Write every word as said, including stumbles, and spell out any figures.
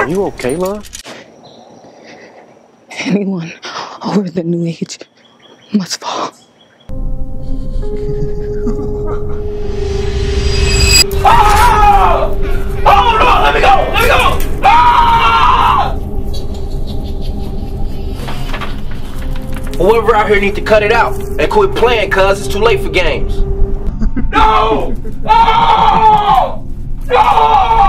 Are you okay, love? Anyone over the new age must fall. Ah! Oh no! Let me go! Let me go! Ah! Whoever out here need to cut it out and quit playing, cuz it's too late for games. No! No! No!